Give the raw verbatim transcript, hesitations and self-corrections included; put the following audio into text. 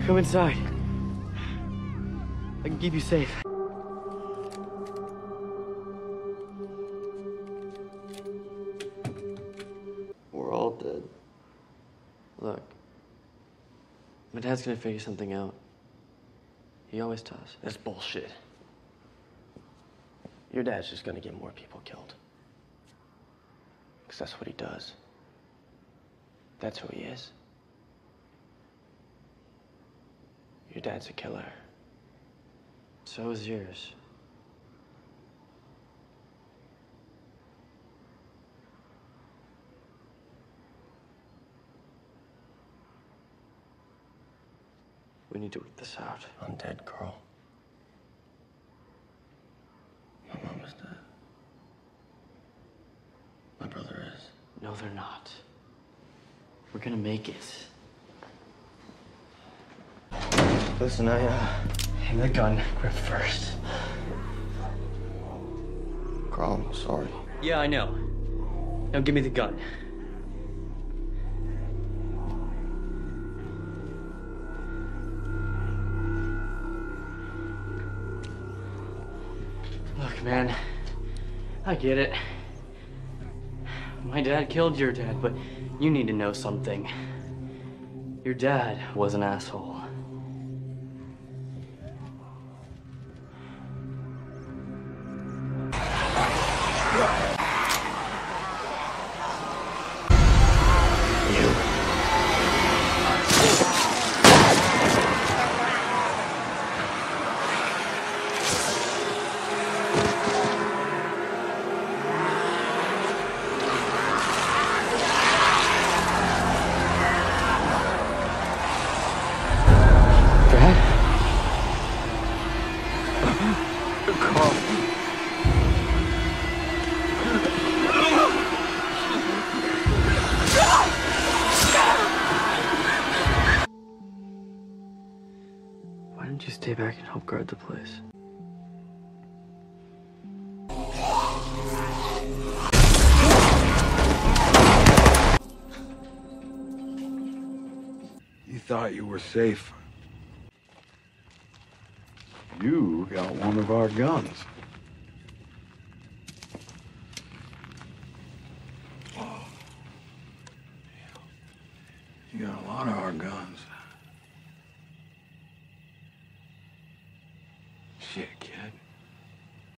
Come inside. I can keep you safe. We're all dead. Look, my dad's gonna figure something out. He always does. That's bullshit. Your dad's just gonna get more people killed. Because that's what he does. That's who he is. Your dad's a killer. So is yours. We need to work this out. I'm dead, Carl. My mom is dead. My brother is. No, they're not. We're gonna make it. Listen, I, uh... Hang the gun, grip first. Carl, I'm sorry. Yeah, I know. Now give me the gun. Look, man, I get it. My dad killed your dad, but you need to know something. Your dad was an asshole. Why don't you stay back and help guard the place? You thought you were safe. You got one of our guns. You got a lot of our guns.